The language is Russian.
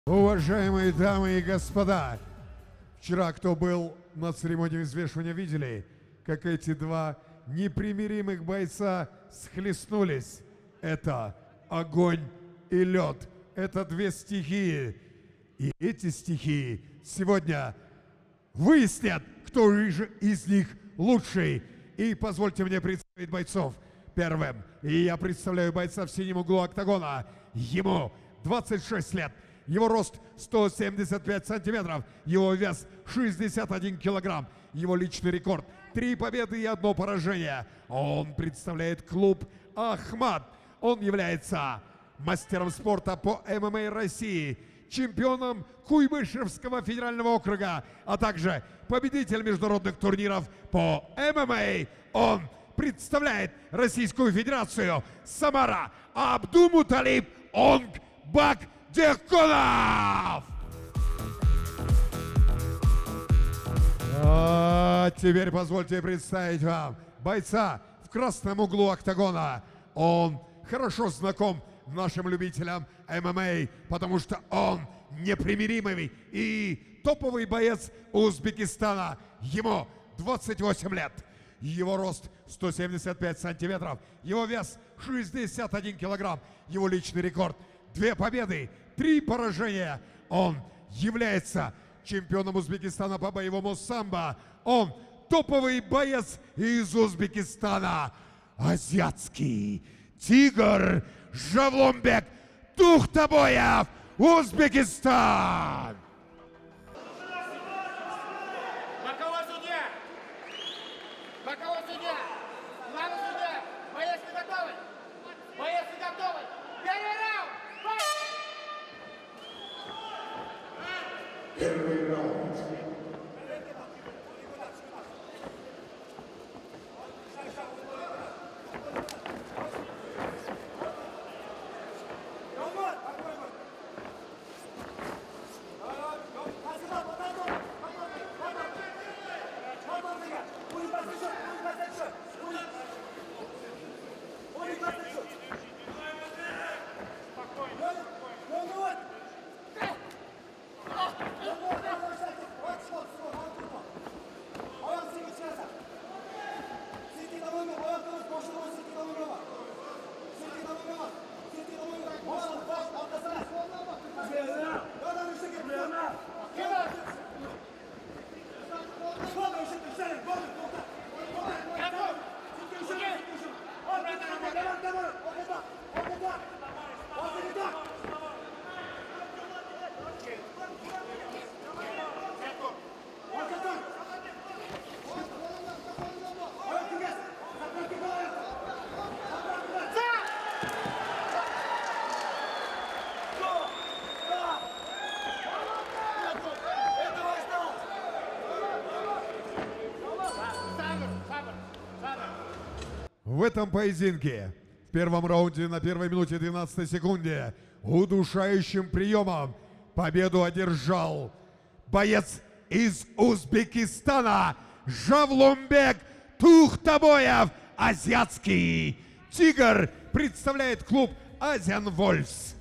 Уважаемые дамы и господа, вчера кто был на церемонии взвешивания, видели, как эти два непримиримых бойца схлестнулись. Это огонь и лед. Это две стихии. И эти стихии сегодня выяснят, кто же из них лучший. И позвольте мне представить бойцов первым. И я представляю бойца в синем углу октагона. Ему 26 лет. Его рост 175 сантиметров, его вес 61 килограмм, его личный рекорд 3 победы и 1 поражение. Он представляет клуб «Ахмат». Он является мастером спорта по ММА России, чемпионом Куйбышевского федерального округа, а также победитель международных турниров по ММА. Он представляет Российскую Федерацию. Самара Абдумуталиб Онгбак Декунов! А теперь позвольте представить вам бойца в красном углу октагона. Он хорошо знаком нашим любителям ММА, потому что он непримиримый и топовый боец Узбекистана. Ему 28 лет. Его рост 175 сантиметров, его вес 61 килограмм, его личный рекорд 2 победы, 3 поражения. Он является чемпионом Узбекистана по боевому самбо. Он топовый боец из Узбекистана. Азиатский тигр Жавломбек Тухтабоев, Узбекистан. Боковой судья! Боковой судья! Главный судья! Боец, вы готовы? Боец, вы готовы? Первый раунд! Первый раунд. В этом поединке в первом раунде на 1 минуте 12 секунде удушающим приемом победу одержал боец из Узбекистана Жавломбек Тухтабоев. Азиатский тигр представляет клуб Азиан Вольфс.